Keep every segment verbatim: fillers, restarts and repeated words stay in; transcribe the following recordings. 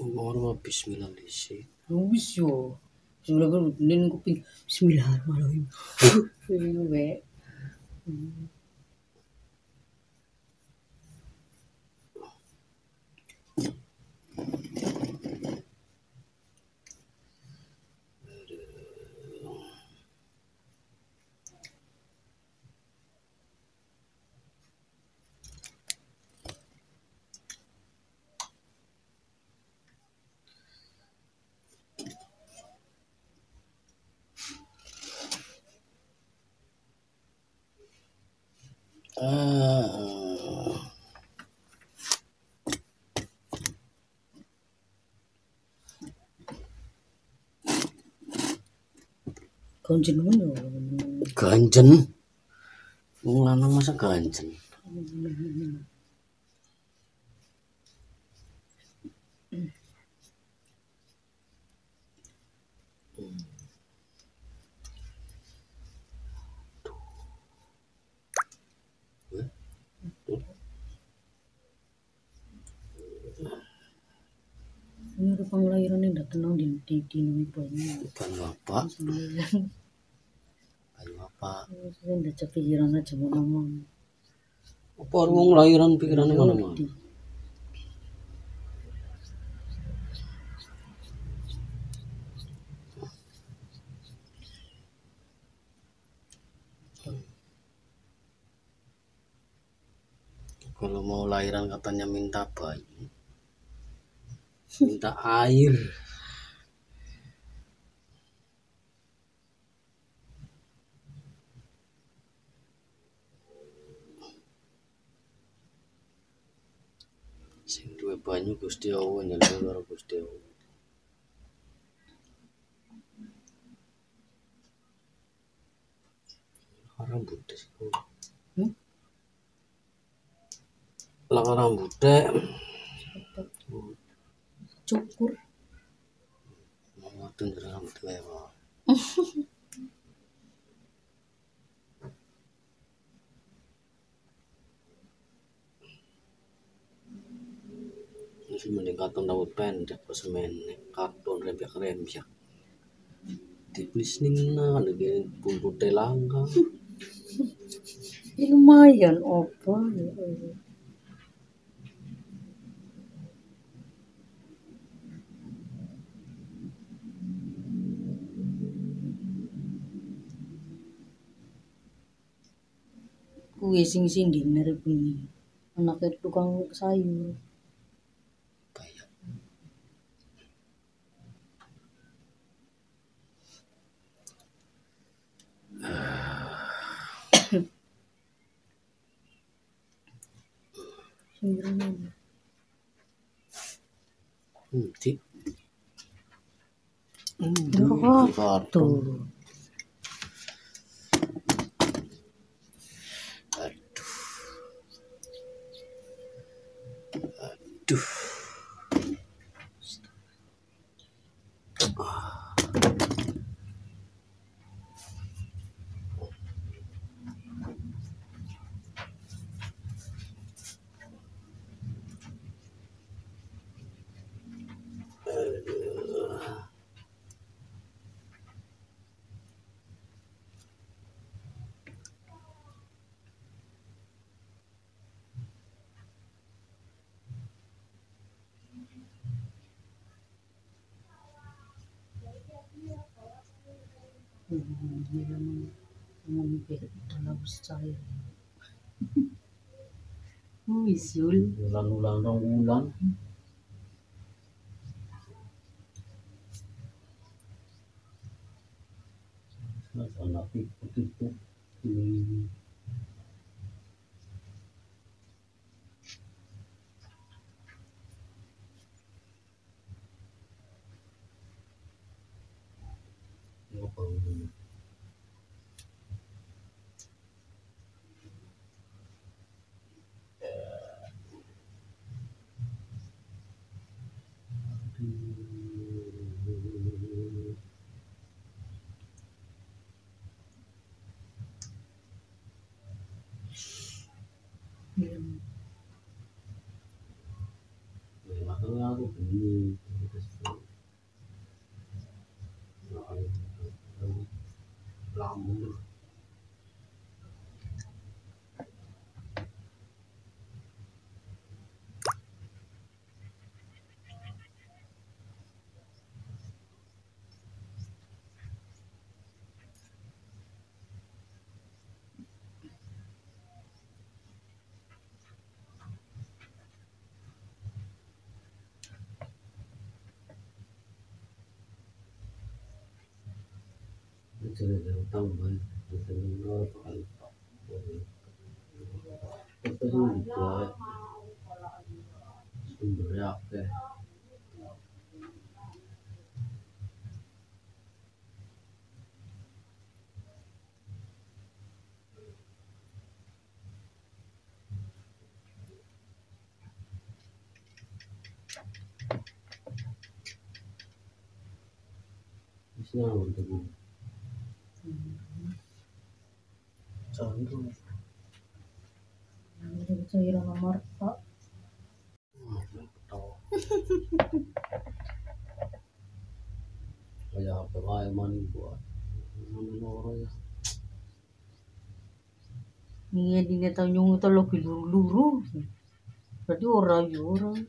Moro bismillah dhisik. Wis yo. Bismillah kan ning kuping bismillahirrahmanirrahim. Weh. Ah. Ganjen men yo. Ganjen. Wong lanang masa ganjen. Ini ada panglahiran yang ndak tenang di di di nami banyu. Banyu apa? Banyu apa? Saya ndak kepikiran aja mau ngomong. Apa wong lahiran pikirane ngono. Kalau mau lahiran katanya minta bayi, minta air. Sing duwe banyu Gusti Allah nyeluk karo Gusti Allah. Rambut sih. Hmm? Lang rambute. Cukur. Ngoten rambut lewa. Masih mending katon rambut pendek pas semen katon rempyak-rempyak. Tipis ning nang lagi buntute langka. Ya lumayan apa ya. Kuwi sing sinding merek bunyi. Anaknya tukang sayur. Kayak Sindingnya. Hmm, di. Oh, tuh. Aduh. Aduh. Wisul. Ulan-ulan rong wulan. Nah, anak tipu-tipu. Hmm. Apa ini? Makanya aku beli Lamun jadi utang banget itu nol kali itu gitu sumbernya oke bisa untuk candu Jadi cairan nomor tak. tahu kayak apa kayak mani buat orang ya Iya di neta nyung itu lagi luru-luru. Berarti orang ya orang.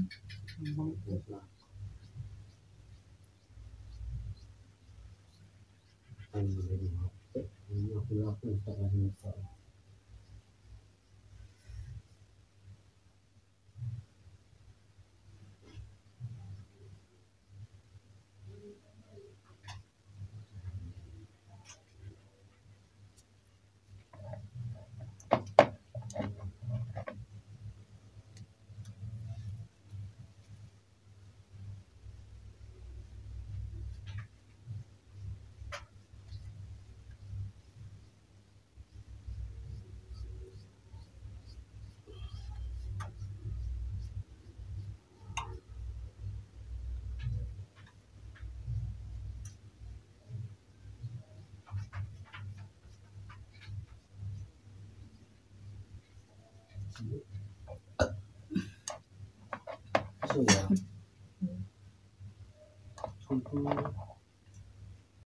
kan menjadi ini aku lakukan sekarang sekarang sudah cukup